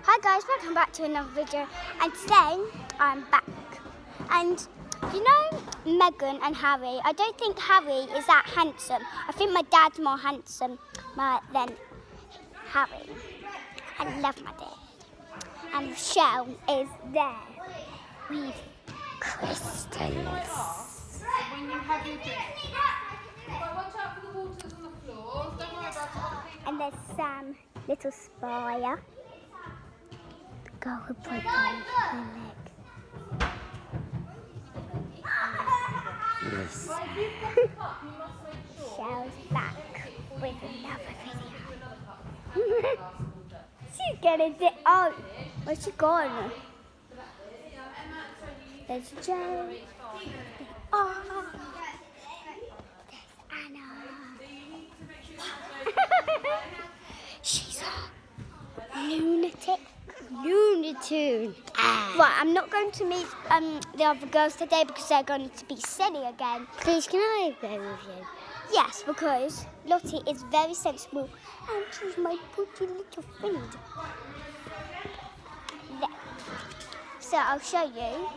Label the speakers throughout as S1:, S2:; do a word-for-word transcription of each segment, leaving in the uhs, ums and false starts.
S1: Hi guys, welcome back to another video, and today I'm back. And you know Meghan and Harry, I don't think Harry is that handsome. I think my dad's more handsome than Harry. I love my dad. And Michelle is there with crystals.
S2: When you have your drink. Watch out for the waters on the floor. Don't worry about it.
S1: And there's Sam, little spire. The girl who put on her leg. Yes. Michelle's back with another video. She's gonna do. Oh, where's she gone? There's Joe. Oh, there's Anna. She's a lunatic. Lunatoon. Ah. Right, I'm not going to meet um, the other girls today because they're going to be silly again. Please, can I go with you? Yes, because Lottie is very sensible and she's my pretty little friend. There. So I'll show you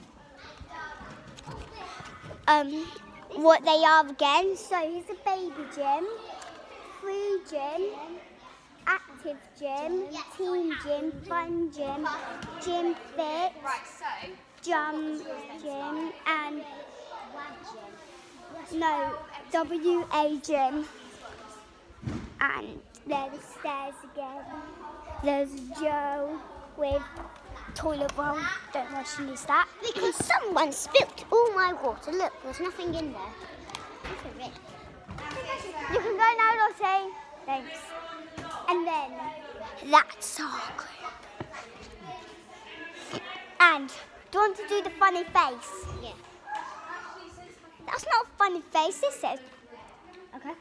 S1: um, what they are again. So here's a baby gym, free gym, active gym, team gym, fun gym, gym fit, jump gym, and no, W A gym. And there's the stairs again. There's Joe with toilet roll. Don't know if she needs that. Because someone spilt all my water. Look, there's nothing in there. You can go now, Lottie. Thanks. And then that's our group. And do you want to do the funny face? Yeah. That's not a funny face, this is. Okay.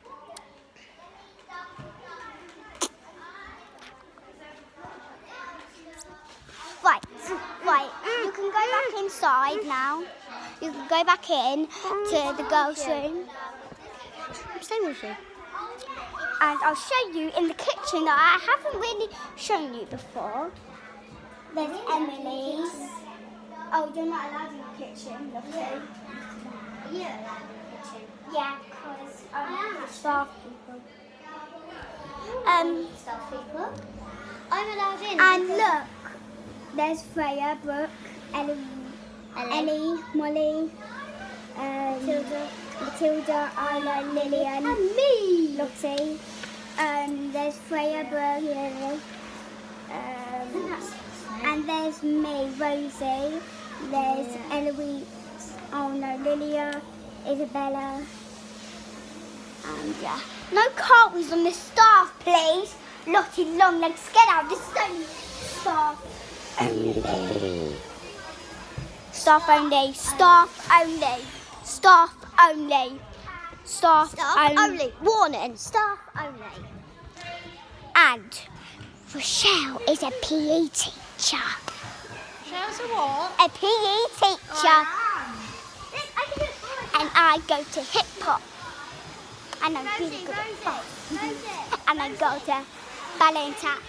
S1: Right, right. You can go back inside now. You can go back in to the girls' room. I'm staying with you. And I'll show you in the kitchen that I haven't really shown you before. There's Emily's. Oh, you're not allowed in the kitchen, lovely. Are you allowed in the kitchen? Yeah, because I'm staff people. Um, staff people? I'm allowed in. And look, there's Freya, Brooke, Ellie, Ellie, Ellie Molly, um, Matilda, Matilda, Isla, Lillian, and me, Lottie. Um, there's Freya, Brooke, Lily, um, and there's me, Rosie. There's yeah. Eloise, oh no, Lilia, Isabella, and yeah. No cartwheels on the staff, please. Lottie Longlegs, get out. This is only staff only. Staff only. Staff only. Staff only. Staff, staff only. only. Warning. Staff only. And Rochelle is a P E teacher.
S2: Rochelle's a what?
S1: A P E teacher. Oh, I and I go to hip hop. And I'm Rosie, really good Rosie, at pop. And I go to ballet and tap.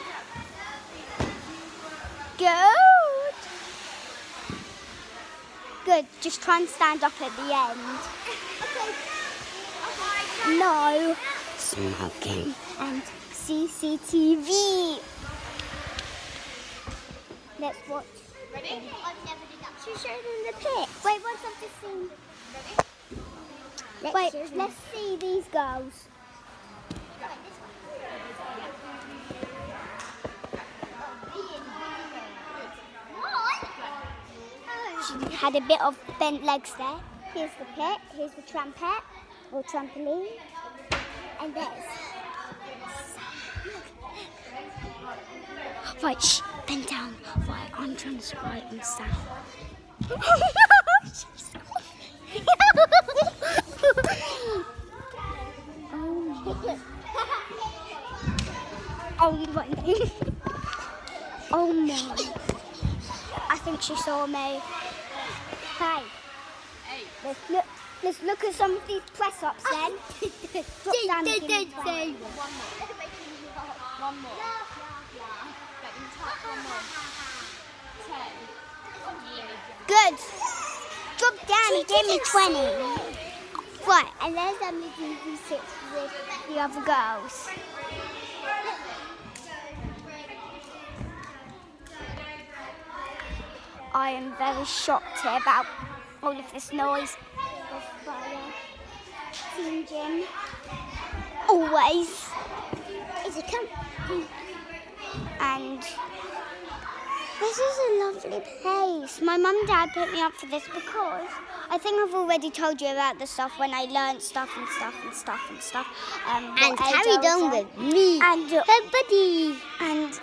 S1: Good. Good. Just try and stand up at the end. Okay. No. Smoking. And C C T V. Let's watch.
S2: Ready?
S1: I've never did that. She showed them the pic. Wait, once I've just seen.
S2: Ready?
S1: Let's Wait, see let's see these girls. She had a bit of bent legs there. Here's the pit, here's the trumpet, or trampoline. And there's... Right, shh, bend down. Right, I'm trying to spy on Sam. Oh my. Oh my. I think she saw me. Hey.
S2: Hey.
S1: Let's look, let's look at some of these press ups then. Drop down again.
S2: One more. One more.
S1: Good. Drop down and give me twenty. Right, and there's Emily doing V six with the other girls. I am very shocked here about all of this noise. Team Jim. Always. Is it come? And this is a lovely place. My mum and dad put me up for this because I think I've already told you about the stuff when I learned stuff and stuff and stuff and stuff. Um,
S3: and carried on with me.
S1: And uh,
S3: her buddy.
S1: And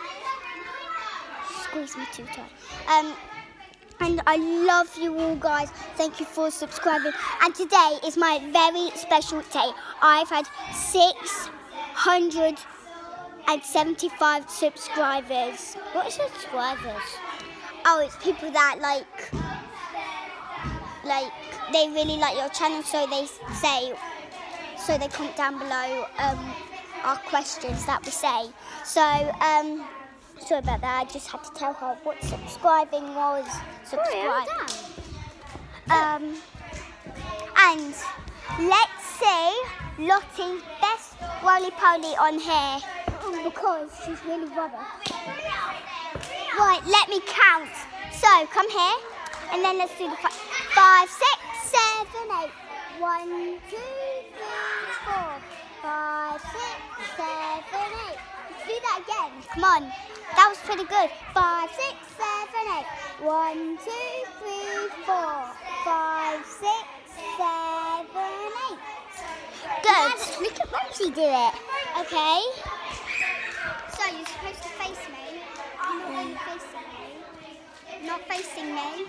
S1: squeeze me too tight. Um, and I love you all, guys. Thank you for subscribing. And today is my very special day. I've had six hundred seventy-five subscribers.
S3: What is subscribers?
S1: Oh, it's people that like, like they really like your channel, so they say, so they comment down below um, our questions that we say. So, um, sorry about that. I just had to tell her what subscribing was. Subscribe. Um, and let's see Lottie's best roly-poly on here. Because she's really rubbish. Right, let me count. So, come here, and then let's do the five, five six, seven, eight. One, two, three, four. Five, six, seven, eight. Let's do that again. Come on. That was pretty good. Five, six, seven, eight. One, two, three, four. Five, six, seven, eight. Good.
S3: Look at Rosie do it.
S1: Okay. So you're supposed to face me. You're not really facing me. Not facing me.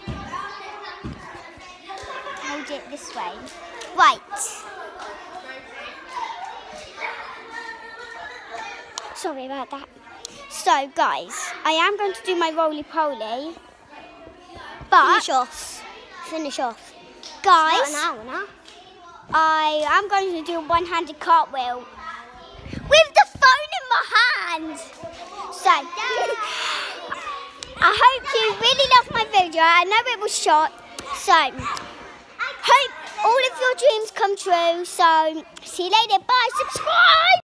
S1: Hold it this way. Right. Sorry about that. So guys, I am going to do my roly-poly. But
S3: Finish off. Finish off.
S1: Guys,
S3: It's not an hour now.
S1: I am going to do a one-handed cartwheel with the phone in my hand. So, I hope you really loved my video. I know it was short. So, hope all of your dreams come true. So, see you later. Bye. Subscribe.